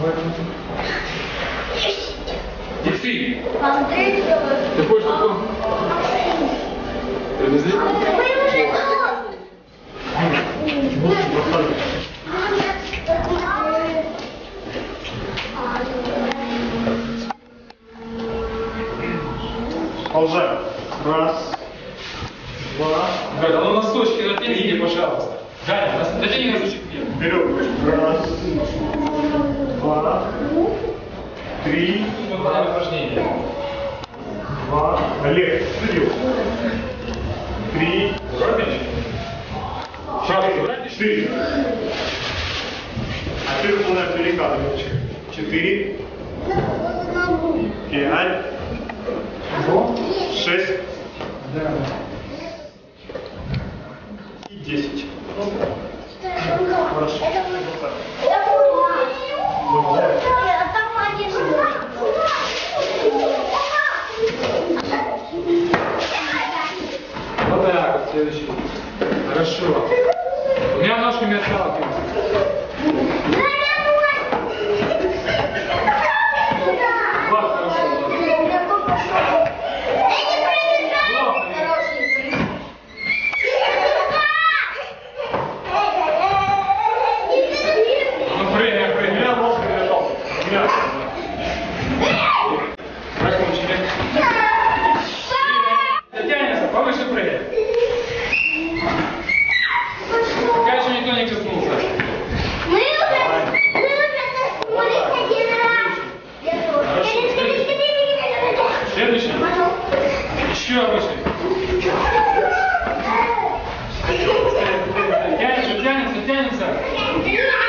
Максим, Андрей, ты хочешь такой? Привезли? Продолжаем. Раз, два. Галя, ну носочки натяните, пожалуйста. Галя, натяни носочек вверх. Вперед. Раз, два, три, Выполняем упражнение. два. Олег, студио. Три. Робич? Шаг, Четыре. А теперь выполняем перекаты. Четыре. Пять. Шесть. И 10. Хорошо. Вот так вот, следующий. Хорошо. Двумя ножками отталкиваемся. Вот, хорошо. Ну, прыгай, прыгай. Меня ножками лежал. Меня. Закончили. Затянется, повыше прыгай. Пока еще никто не коснулся. Следующий. Еще выше. Тянется, тянется, тянется.